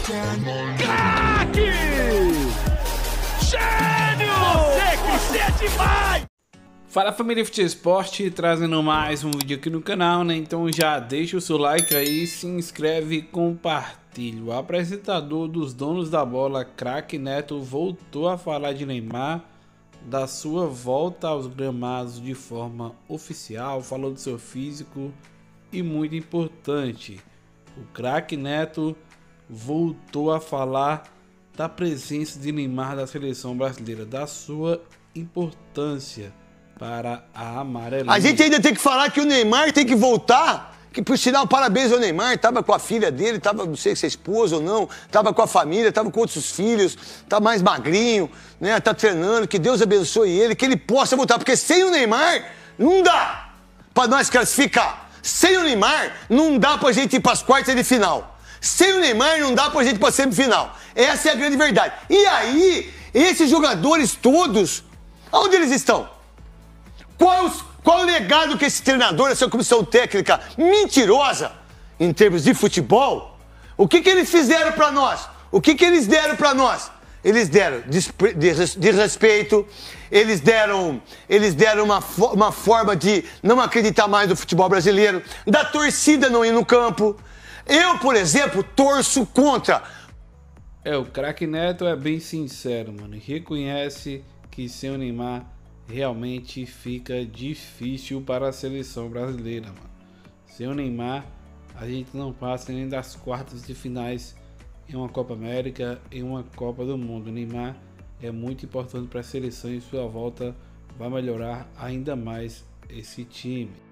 Craque! Gênio! Você que é demais! Fala, família Fute Esporte, trazendo mais um vídeo aqui no canal, né? Então já deixa o seu like aí, se inscreve e compartilha. O apresentador dos donos da bola, Craque Neto, voltou a falar de Neymar, da sua volta aos gramados de forma oficial, falou do seu físico e muito importante, o Craque Neto voltou a falar da presença de Neymar da seleção brasileira, da sua importância para a amarelinha. A gente ainda tem que falar que o Neymar tem que voltar, que por sinal, parabéns ao Neymar, tava com a filha dele, tava, não sei se é esposa ou não, tava com a família, tava com outros filhos, tá mais magrinho, né, tá treinando, que Deus abençoe ele, que ele possa voltar, porque sem o Neymar não dá pra nós classificar. Sem o Neymar não dá pra gente ir pras quartas de final. Sem o Neymar não dá pra gente ir pra semifinal. Essa é a grande verdade. E aí, esses jogadores todos, onde eles estão? Qual o legado que esse treinador, essa comissão técnica mentirosa, em termos de futebol, o que eles fizeram para nós? O que eles deram para nós? Eles deram de respeito, eles deram uma forma de não acreditar mais no futebol brasileiro, da torcida não ir no campo. Eu, por exemplo, torço contra. O Craque Neto é bem sincero, mano, e reconhece que sem o Neymar realmente fica difícil para a seleção brasileira, mano. Sem o Neymar, a gente não passa nem das quartas de finais em uma Copa América, em uma Copa do Mundo. O Neymar é muito importante para a seleção e sua volta vai melhorar ainda mais esse time.